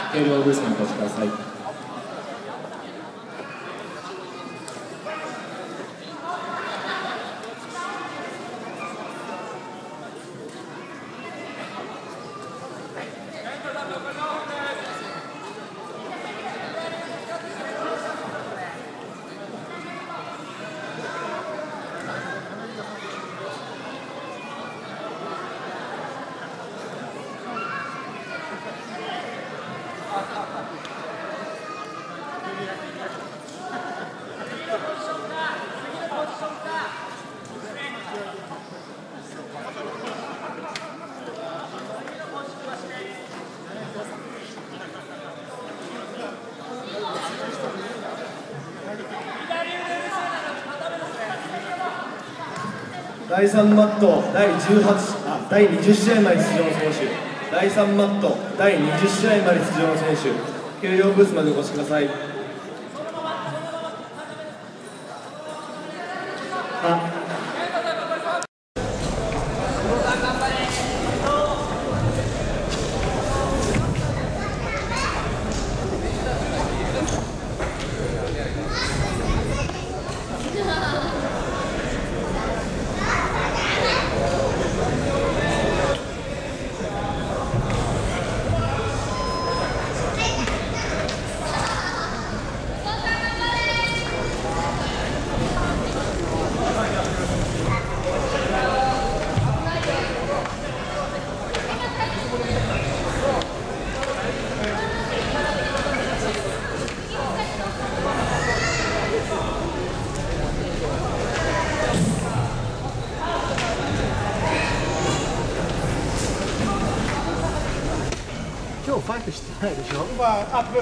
計量ブースにお越しください。 第3マット第20試合まで出場の選手、第3マット第20試合まで出場の選手、計量ブースまでお越しください。 今日ファイトしてないでしょ。 アップ。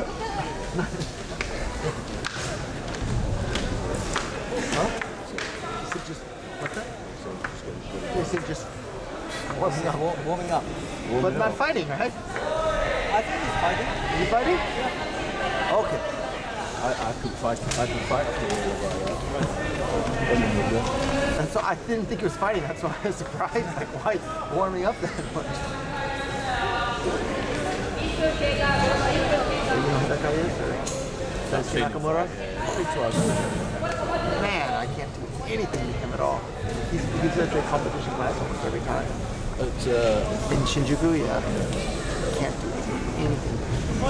Warming up. But not fighting, right? I think he's fighting. You fighting? Okay. I could fight. And so I didn't think he was fighting. That's why I was surprised. Like, why warming up that much? You know who that guy is? Daisuke Nakamura? Man, I can't do anything with him at all. He's at the competition class almost every time. In Shinjuku, yeah. Can't do anything.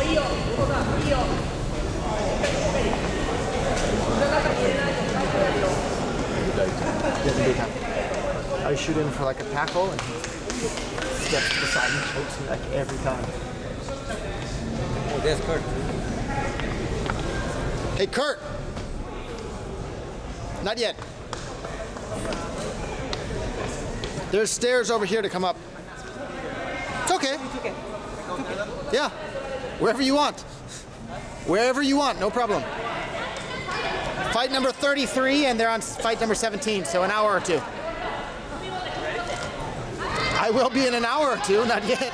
I shoot him for like a tackle and he steps to the side and chokes me like every time. Oh, there's Kurt. Hey, Kurt! Not yet. There's stairs over here to come up. It's okay. It's okay. Yeah. Wherever you want. Wherever you want, no problem. Fight number 33, and they're on fight number 17, so an hour or two. I will be in an hour or two, not yet.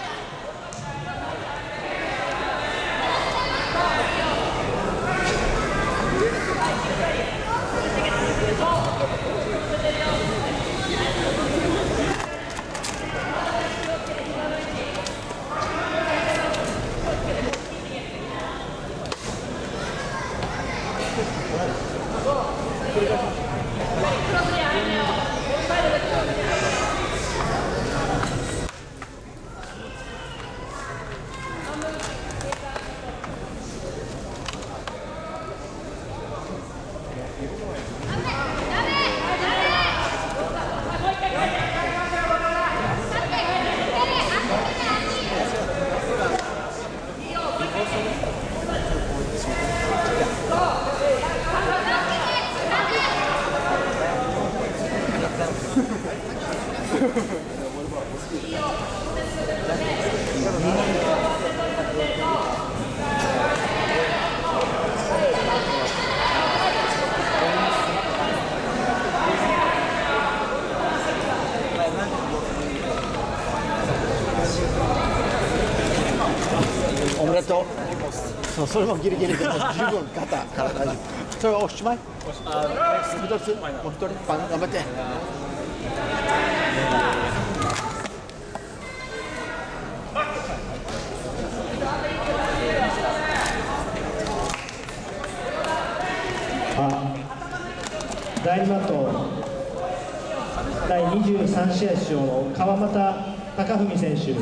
おめでとう。そう、それもギリギリでもう十分肩から大丈夫。それはおしまい？もう一つ、もう一人、頑張って。 第2マット第23試合出場の川又貴文選手。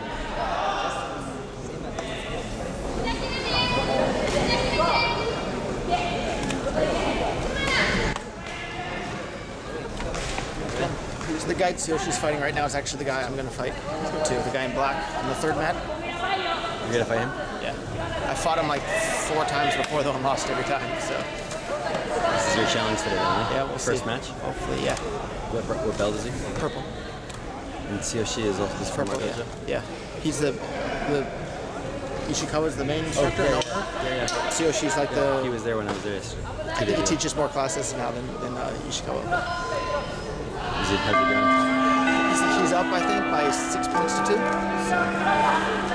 The guy Tsushi's fighting right now is actually the guy I'm going to fight too. The guy in black on the third mat. You're gonna fight him? Yeah. I fought him like 4 times before though and lost every time. So. This is your challenge today, huh? Yeah, we'll First see. match? Hopefully, yeah. What belt is he? Purple. And Tsushi is also from Purple. Dojo? Yeah. He's the Ishikawa's the main instructor and owner. Yeah. Tsushi's like He the. was there when I was there yesterday. I think he teaches more classes now than Ishikawa. How's it going? He's up, I think, by 6 points to 2. So.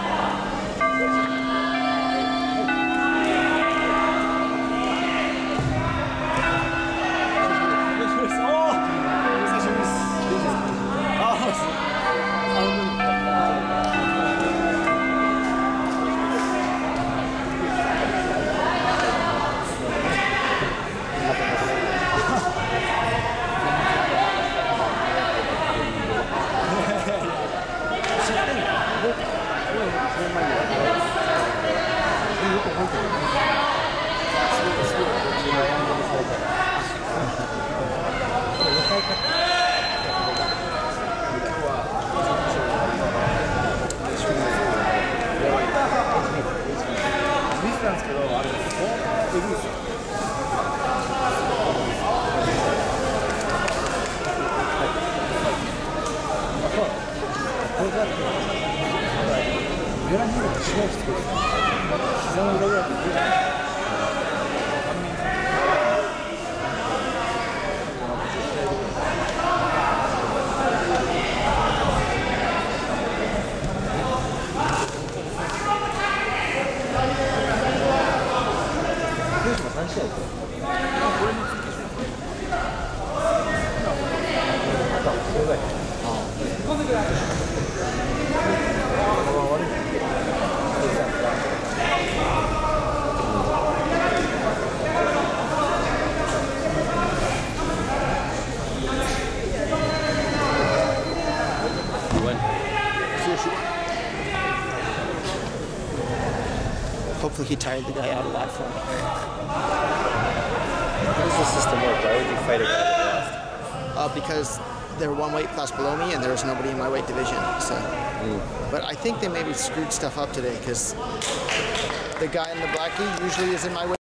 Hopefully he tired the guy out a lot for me. How does the system work? Why would you fight a guy that lost? Because they're one weight class below me and there was nobody in my weight division. So, But I think they maybe screwed stuff up today because the guy in the black gi usually is in my weight.